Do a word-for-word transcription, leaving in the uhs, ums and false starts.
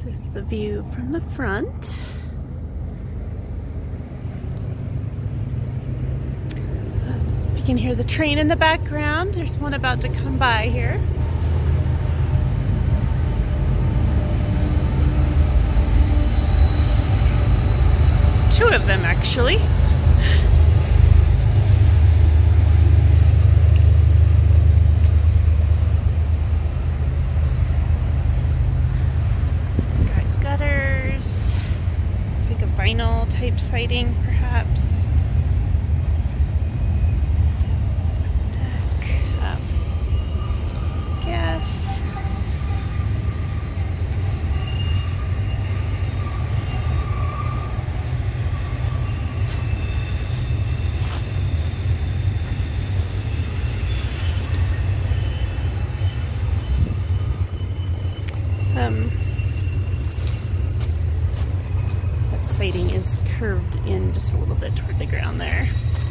This is the view from the front. If you can hear the train in the background, there's one about to come by here. Two of them, actually. Got gutters. Looks like a vinyl type siding, perhaps. Deck. Um, gas. Um, that siding is curved in just a little bit toward the ground there.